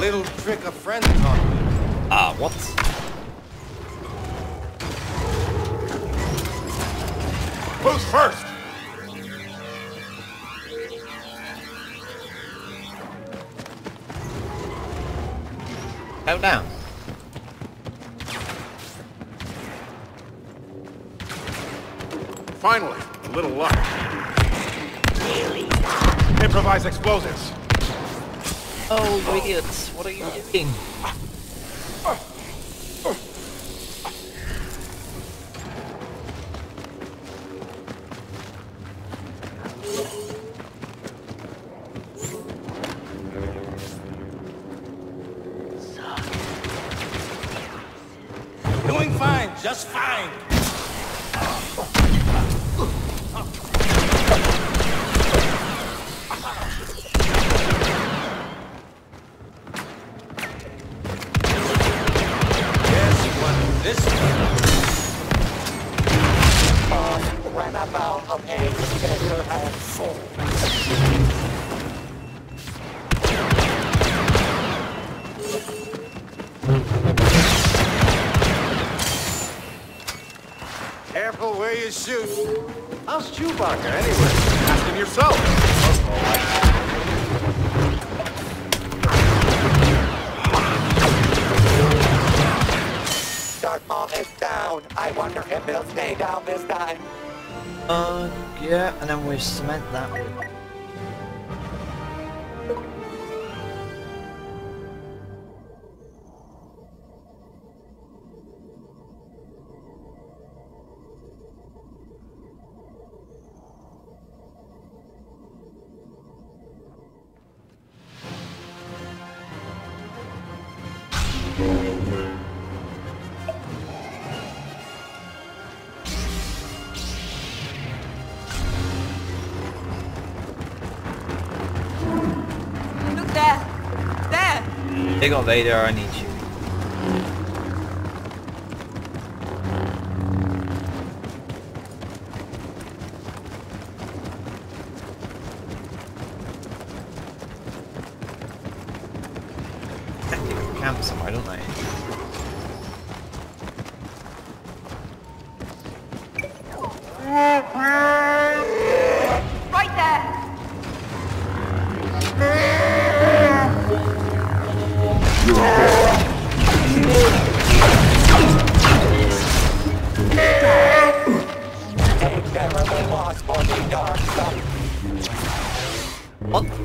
little trick a friend taught me. Ah, what? Who's first? Showdown. Finally, a little luck. Improvise explosives. Oh, you idiots! What are you doing? Doing fine, just fine. Careful where you shoot. How's Chewbacca anyway? Ask him yourself. Darth Maul is down. I wonder if he'll stay down this time. Yeah, and then we cement that with... Look there! There! Big ol' Vader, I need you. Tactical camp somewhere, don't they? Right there! Ain't never been lost for the dark side. What?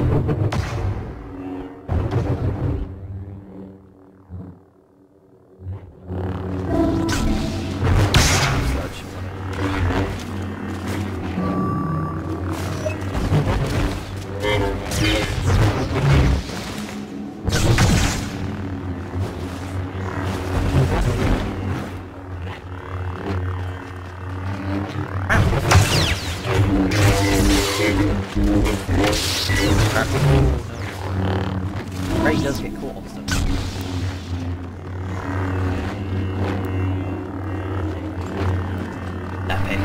Ray does get caught on stuff. Epic.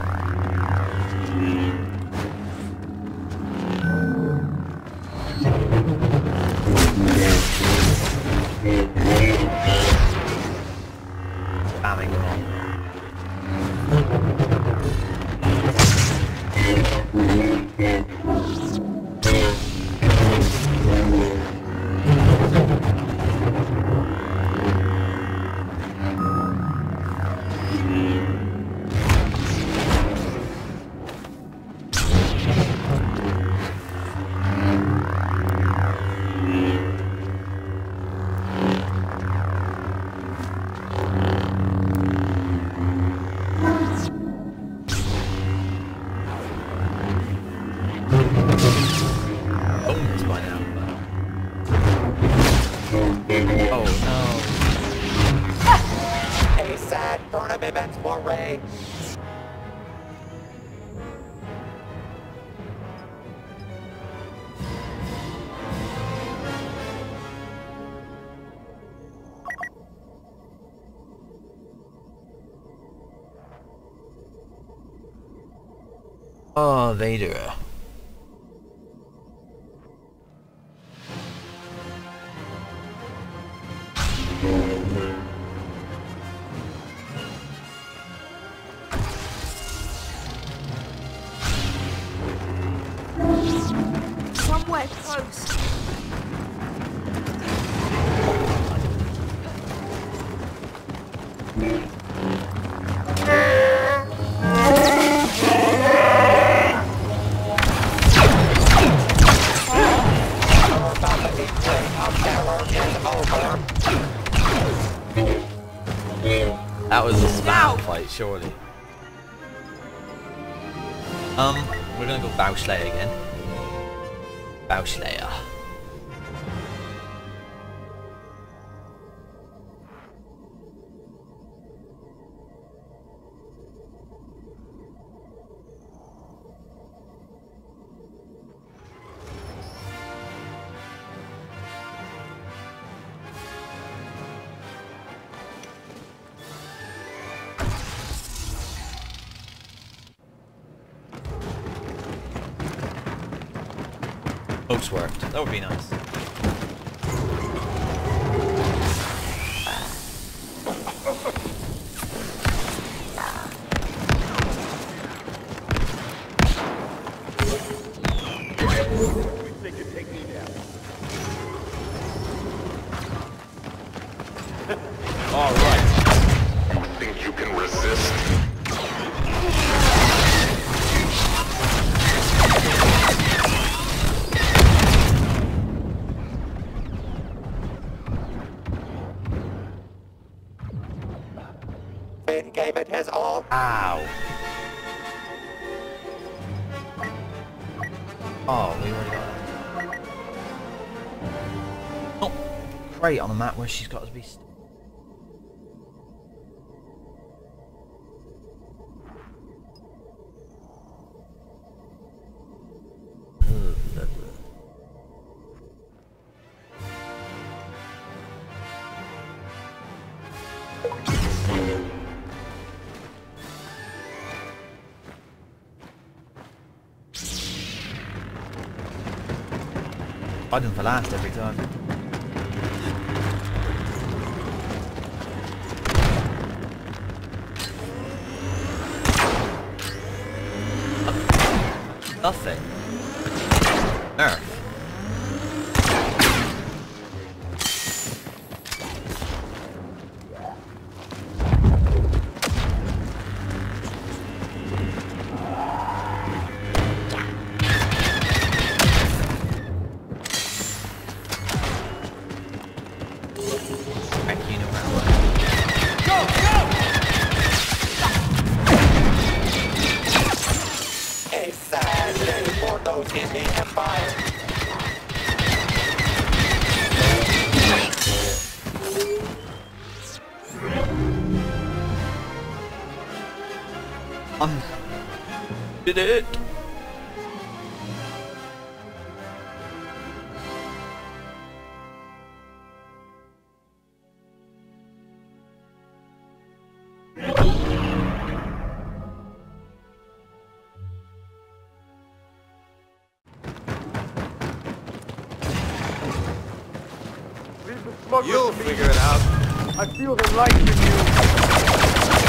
Spamming them on. Bonus by now. Oh no. A sad tournament for Ray. Oh, Vader. Somewhere close. That was a spam fight, surely. We're gonna go BOUSHH again. BOUSHH. Hopes worked. That would be nice. They could take me down. All right. You think you can resist? Finn gave it his all. Ow. Oh, we already got that. Oh, great on the map where she's got to be. Fighting for last every time. Nothing. Nerf. A sad day for those in the Empire. Did it? You'll figure it out. I feel the light in you.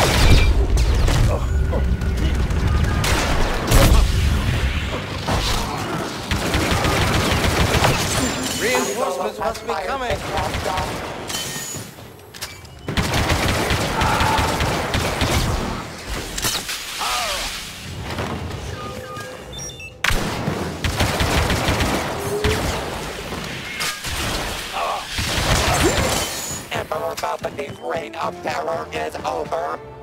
Reinforcements must be coming. Emperor Palpatine's reign of terror is over.